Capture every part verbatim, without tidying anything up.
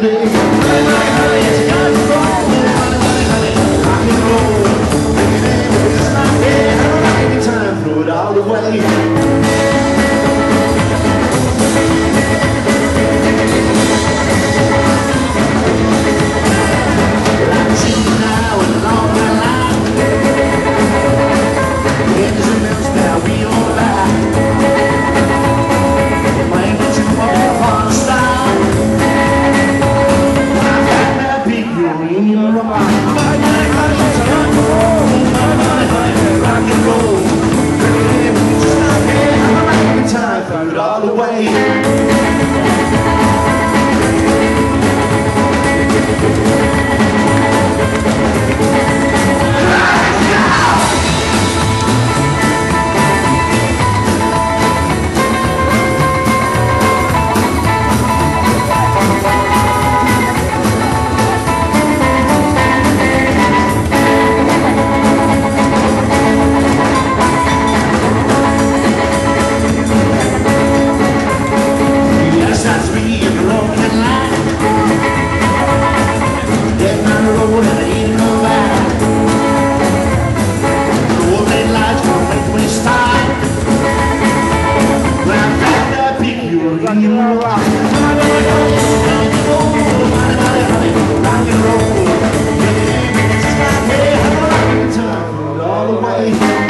day. Honey, honey, honey, it's got to roll. Honey, honey, honey, rock and roll. Bring it in, it's not dead. Honey, time, throw it all away. Throw it all away. Rock and roll, rock and roll. Time all the way.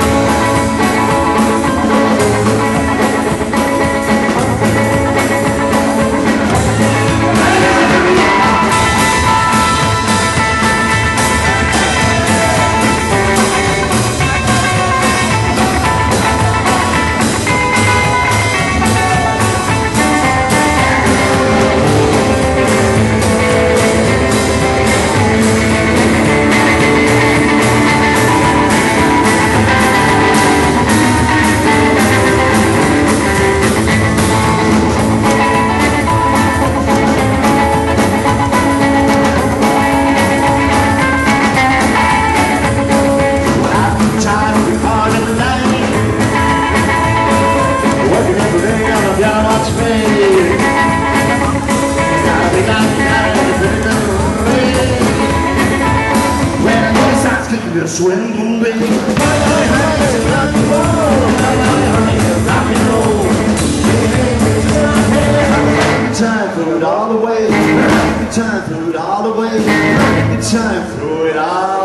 Swing, baby. Rock and roll, rock and roll. Time, throw it all away. Time, throw it all away. Time, throw it all away.